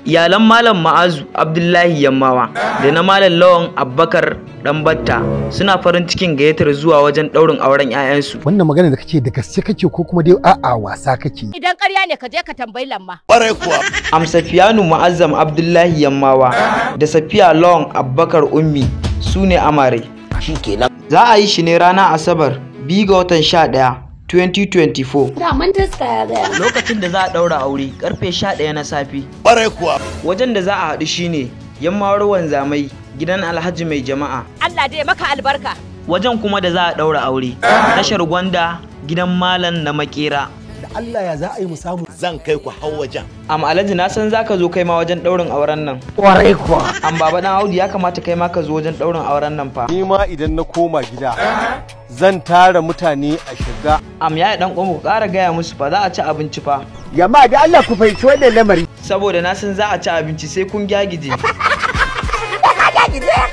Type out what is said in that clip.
Iyalan Malam Ma'azu Abdullahi Yammawa da na Malam Lawan Abubakar Ɗanbatta suna farin cikin gayyatar zuwa wajen ɗaurin auren 'ya'yansu. Wannan magana da kake da gaske kake ko kuma dai a'a wasa kake? Idan ƙarya ne ka je ka tambayi Lamma. Ƙwarai kuwa. Amsafiyanu Mu'azzam Abdullahi Yammawa da Safiya Lawan Abubakar Ummi su ne amare. Shikenan. Za a yi shi ne ranar Asabar 2 ga watan 11 2024. Daman taska ya gaya. Lokacin da za a ɗaura aure karfe 11 na safe. Ƙwarai kuwa. Wajen da za a haɗu shine Yammawar Wanzamai gidan Alhaji Mai Jama'a. Allah dai maka albarka. Wajen kuma da za a ɗaura aure tashar Gwanda gidan Malam na Makera. Da Allah ya za a yi mu samu. Zan kai ku har wajen. Alhaji na san zaka zo kai ma wajen ɗaurin auren nan. Kwarai kuwa. Baba dan Audu ya kamata kai ma ka zo wajen ɗaurin auren nan fa. Ni ma idan na koma gida zan tara mutane a shiga. Ya dan ku ƙara gaya musu fa za a ci abinci fa. Yamma da Allah ku fahimci wannan lamari. Saboda na san za a ci abinci sai kun gyagije.